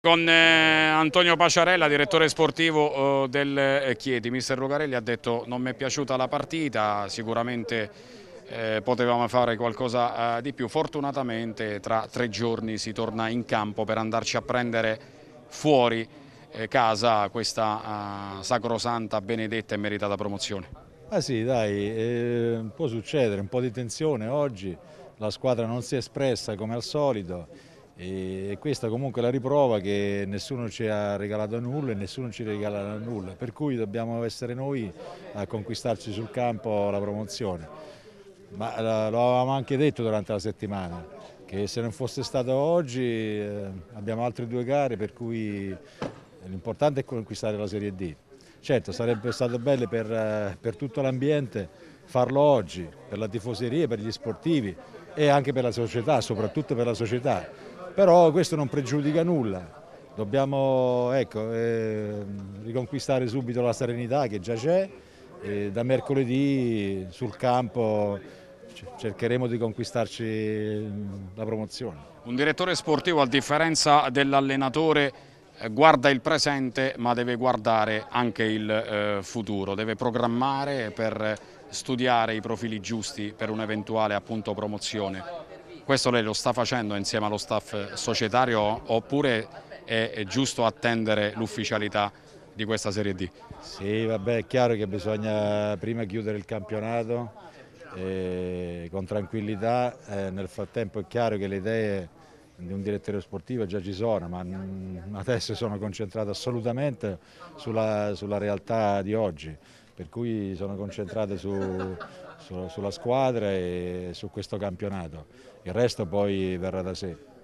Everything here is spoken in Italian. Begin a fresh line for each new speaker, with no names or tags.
Con Antonio Paciarella, direttore sportivo del Chieti. Mister Lucarelli ha detto: non mi è piaciuta la partita, sicuramente potevamo fare qualcosa di più. Fortunatamente tra 3 giorni si torna in campo per andarci a prendere fuori casa questa sacrosanta, benedetta e meritata promozione.
Ah sì, dai, può succedere, un po' di tensione oggi, la squadra non si è espressa come al solito e questa comunque è la riprova che nessuno ci ha regalato nulla e nessuno ci regala nulla, per cui dobbiamo essere noi a conquistarci sul campo la promozione. Ma lo avevamo anche detto durante la settimana, che se non fosse stato oggi abbiamo altre 2 gare, per cui l'importante è conquistare la Serie D. Certo, sarebbe stato bello per tutto l'ambiente farlo oggi, per la tifoseria, per gli sportivi e anche per la società, soprattutto per la società. Però questo non pregiudica nulla. Dobbiamo ecco, riconquistare subito la serenità che già c'è e da mercoledì sul campo cercheremo di conquistarci la promozione.
Un direttore sportivo, a differenza dell'allenatore, guarda il presente ma deve guardare anche il futuro, deve programmare per studiare i profili giusti per un'eventuale appunto promozione. Questo lei lo sta facendo insieme allo staff societario oppure è giusto attendere l'ufficialità di questa Serie D?
Sì, vabbè, è chiaro che bisogna prima chiudere il campionato con tranquillità. Nel frattempo è chiaro che le idee di un direttore sportivo già ci sono, ma adesso sono concentrato assolutamente sulla realtà di oggi, per cui sono concentrato sulla squadra e su questo campionato. Il resto poi verrà da sé.